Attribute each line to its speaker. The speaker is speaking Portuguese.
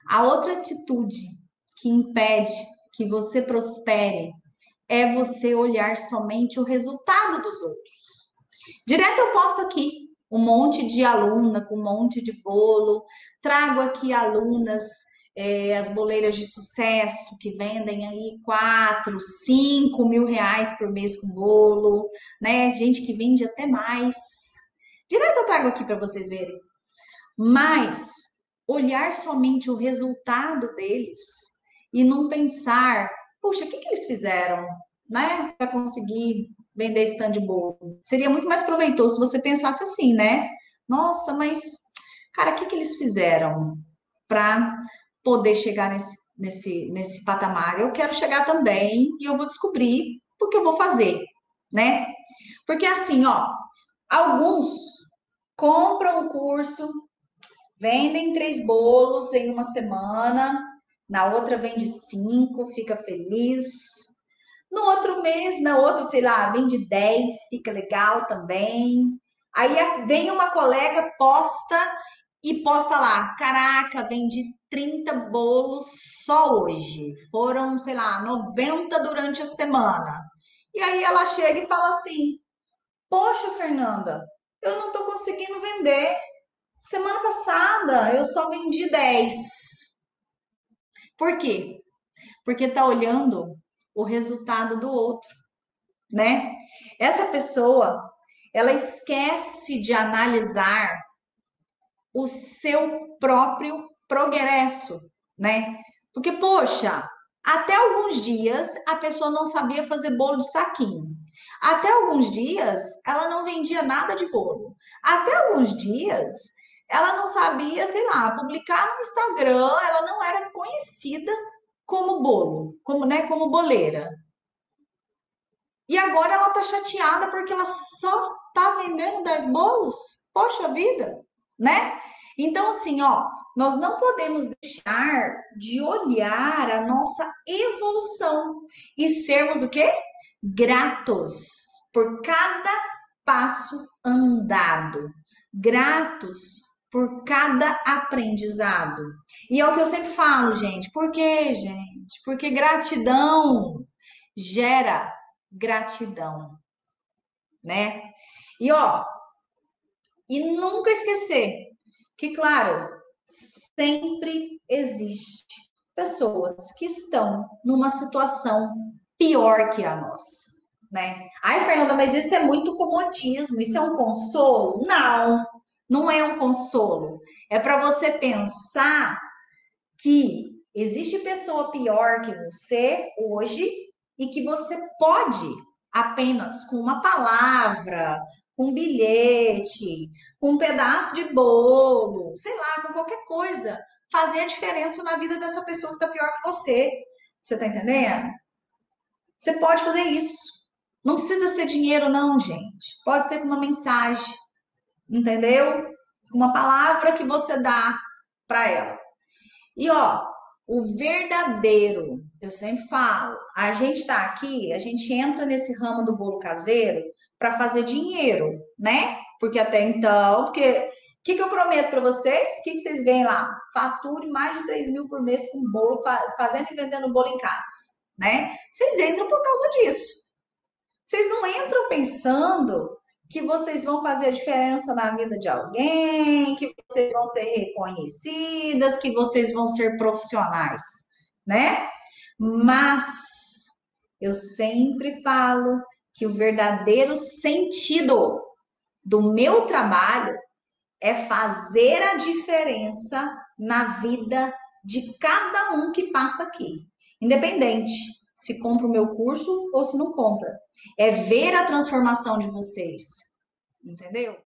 Speaker 1: A outra atitude que impede que você prospere é você olhar somente o resultado dos outros. Direto eu posto aqui um monte de aluna com um monte de bolo, trago aqui alunas, as boleiras de sucesso que vendem aí 4, 5 mil reais por mês com bolo, né? Gente que vende até mais. Direto eu trago aqui para vocês verem. Mas olhar somente o resultado deles e não pensar, puxa, o que que eles fizeram, né, para conseguir vender stand de bolo? Seria muito mais proveitoso se você pensasse assim, né? Nossa, mas, cara, o que que eles fizeram para poder chegar nesse patamar? Eu quero chegar também e eu vou descobrir o que eu vou fazer, né? Porque assim, ó, alguns compram o curso, vendem 3 bolos em uma semana, na outra vende 5, fica feliz. No outro mês, na outra, sei lá, vende 10, fica legal também. Aí vem uma colega, posta e posta lá: caraca, vendi 30 bolos só hoje. Foram, sei lá, 90 durante a semana. E aí ela chega e fala assim: poxa, Fernanda, eu não tô conseguindo vender. Semana passada eu só vendi 10. Por quê? Porque tá olhando o resultado do outro, né? Essa pessoa, ela esquece de analisar o seu próprio progresso, né? Porque, poxa, até alguns dias a pessoa não sabia fazer bolo de saquinho. Até alguns dias ela não vendia nada de bolo. Até alguns dias ela não sabia, sei lá, publicar no Instagram, ela não era conhecida como bolo, como, né, como boleira. E agora ela tá chateada porque ela só tá vendendo 10 bolos? Poxa vida, né? Então, assim, ó, nós não podemos deixar de olhar a nossa evolução e sermos o quê? Gratos por cada passo andado, gratos por cada aprendizado. E é o que eu sempre falo, gente. Por quê, gente? Porque gratidão gera gratidão, né? E ó, e nunca esquecer que, claro, sempre existe pessoas que estão numa situação pior que a nossa, né? Ai, Fernanda, mas isso é muito comodismo, isso é um consolo? Não, não é um consolo. É para você pensar que existe pessoa pior que você hoje e que você pode apenas com uma palavra, com um bilhete, com um pedaço de bolo, sei lá, com qualquer coisa, fazer a diferença na vida dessa pessoa que está pior que você. Você tá entendendo? Você pode fazer isso. Não precisa ser dinheiro, não, gente. Pode ser com uma mensagem, entendeu? Com uma palavra que você dá para ela. E ó, o verdadeiro, eu sempre falo, a gente está aqui, a gente entra nesse ramo do bolo caseiro para fazer dinheiro, né? Porque até então, porque o que eu prometo para vocês? O que vocês veem lá? Fature mais de 3 mil por mês com bolo, fazendo e vendendo bolo em casa, né? Vocês entram por causa disso. Vocês não entram pensando que vocês vão fazer a diferença na vida de alguém, que vocês vão ser reconhecidas, que vocês vão ser profissionais, né? Mas eu sempre falo que o verdadeiro sentido do meu trabalho é fazer a diferença na vida de cada um que passa aqui, independente se compra o meu curso ou se não compra. É ver a transformação de vocês, entendeu?